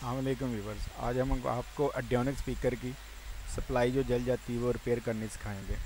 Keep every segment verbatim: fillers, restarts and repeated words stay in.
अस्सलामुअलैकुम व्यूवर्स। आज हम आपको एडियोनिक स्पीकर की सप्लाई जो जल जाती है वो रिपेयर करनी सिखाएंगे।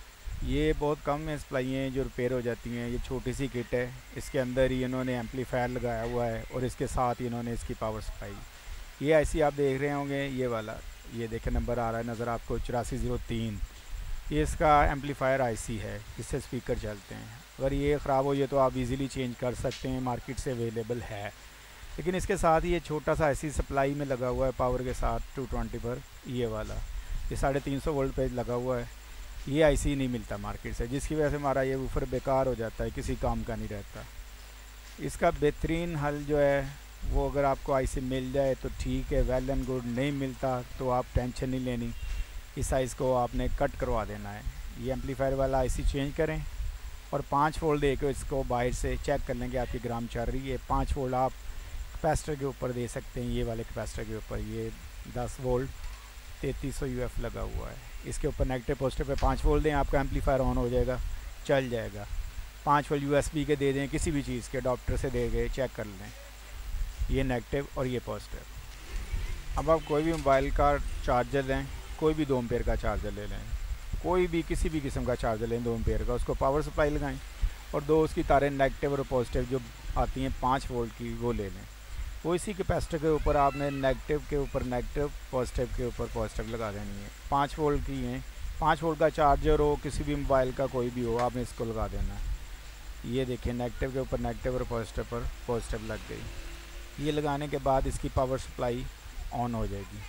ये बहुत कम है सप्लाई हैं जो रिपेयर हो जाती हैं। ये छोटी सी किट है, इसके अंदर ही इन्होंने एम्पलीफायर लगाया हुआ है और इसके साथ ही इन्होंने इसकी पावर सप्लाई। ये ऐसी आप देख रहे होंगे, ये वाला, ये देखें नंबर आ रहा है नज़र आपको चौरासी ज़ीरो तीन। ये इसका एम्पलीफायर आईसी है जिससे स्पीकर चलते हैं। अगर ये ख़राब हो जाए तो आप इजीली चेंज कर सकते हैं, मार्केट से अवेलेबल है। लेकिन इसके साथ ही ये छोटा सा ऐसी सप्लाई में लगा हुआ है पावर के साथ टू ट्वेंटी पर, ये वाला, ये साढ़े तीन सौ वोल्ट पे लगा हुआ है। ये आईसी नहीं मिलता मार्केट से, जिसकी वजह से हमारा ये वूफर बेकार हो जाता है, किसी काम का नहीं रहता। इसका बेहतरीन हल जो है वो, अगर आपको आईसी मिल जाए तो ठीक है, वेल एंड गुड। नहीं मिलता तो आप टेंशन नहीं लेनी, इस साइज़ को आपने कट करवा देना है। ये एम्पलीफायर वाला आईसी चेंज करें और पाँच वोल्ट दे के इसको बाहर से चेक कर लेंगे आपकी ग्राम चल रही है। पाँच वोल्ट आप कैपेसिटर के ऊपर दे सकते हैं, ये वाले कैपेसिटर के ऊपर। ये दस वोल्ट तैंतीस सौ यूएफ लगा हुआ है, इसके ऊपर नेगेटिव पॉजिटिव पे पाँच वोल्ट दें, आपका एम्पलीफायर ऑन हो जाएगा, चल जाएगा। पाँच वोल्ट यूएसबी के दे दें, किसी भी चीज़ के अडॉप्टर से दे गए, चेक कर लें, ये नेगेटिव और ये पॉजिटिव। अब आप कोई भी मोबाइल का चार्जर लें, कोई भी दो एम्पेयर का चार्जर ले लें, कोई भी किसी भी किस्म का चार्जर लें दो एम्पेयर का, उसको पावर सप्लाई लगाएं और दो उसकी तारें नेगेटिव और पॉजिटिव जो आती हैं पाँच वोल्ट की वो ले लें। वो इसी कैपेसिटर के ऊपर आपने नेगेटिव के ऊपर नेगेटिव, पॉजिटिव के ऊपर पॉजिटिव लगा देनी है। पाँच वोल्ट की हैं, पाँच वोल्ट का चार्जर हो, किसी भी मोबाइल का कोई भी हो, आपने इसको लगा देना है। ये देखिए नेगेटिव के ऊपर नेगेटिव और पॉजिटिव पर पॉजिटिव लग गई। ये लगाने के बाद इसकी पावर सप्लाई ऑन हो जाएगी।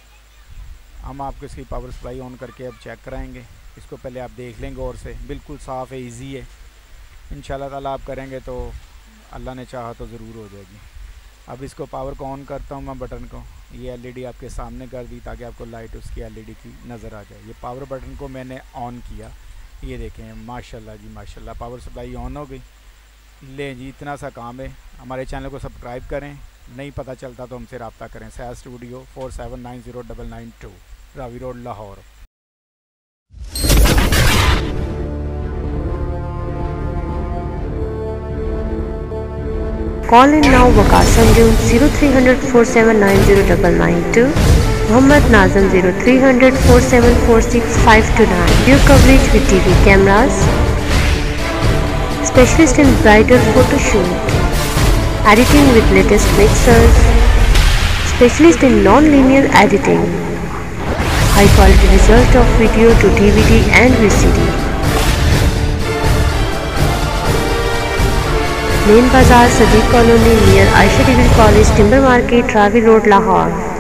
हम आपको इसकी पावर सप्लाई ऑन करके अब चेक कराएंगे। इसको पहले आप देख लें गौर से, बिल्कुल साफ़ है, ईजी है। इंशाल्लाह ताला आप करेंगे तो अल्लाह ने चाहा तो ज़रूर हो जाएगी। अब इसको पावर को ऑन करता हूँ मैं बटन को, ये एलईडी आपके सामने कर दी ताकि आपको लाइट उसकी एलईडी की नज़र आ जाए। ये पावर बटन को मैंने ऑन किया, ये देखें माशाल्लाह जी माशाल्लाह, पावर सप्लाई ऑन हो गई। ले जी, इतना सा काम है। हमारे चैनल को सब्सक्राइब करें, नहीं पता चलता तो हमसे रब्ता करें। सैज studio four seven nine zero double nine two, Ravi road, Lahore. Call in now Waqar Sanjum zero three hundred four seven nine zero nine nine two, Muhammad Nazim zero three hundred four seven four six five two nine. Video coverage with T V cameras, specialist in bridal photo shoot, editing with latest mixers, specialist in non-linear editing, high quality result of video to D V D and V C D. Main बाजार Sadiq colony near Ayesha degree college, timber market, Ravi road, Lahore.